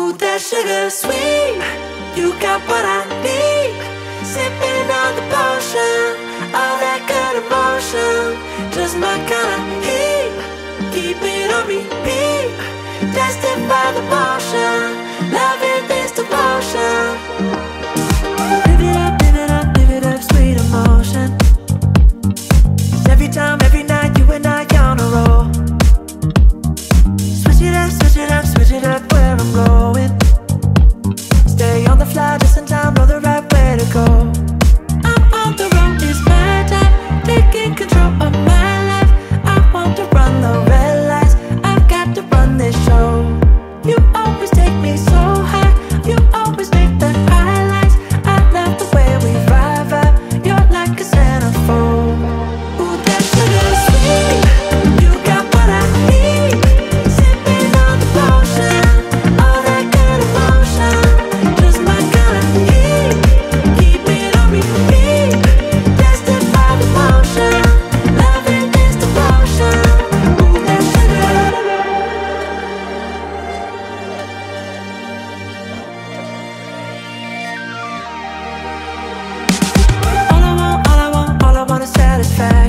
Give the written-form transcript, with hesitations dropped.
Ooh, that sugar sweet, you got what I need. Sipping on the potion, all that good emotion, just my kind of heat. Keep it on repeat, destined by the motion, loving this devotion. Live it up, live it up, live it up, sweet emotion. Every time, every night, you and I on a roll. Switch it up, switch it up, switch it up where I'm going. Stay on the fly just in time, know the right way to go. I'm on the road, it's my time, taking control of my life. I want to run the red lights, I've got to run this show. You always take me so high, you always make the highlights. I love the way we vibe out, you're like a centerfold. Ooh, that sugar sweet, you got what I need. Sipping on the potion, all that good emotion, just my kind of heat. Keep it on repeat, destined by the motion, loving this devotion. Ooh, that sugar. All I want is satisfaction.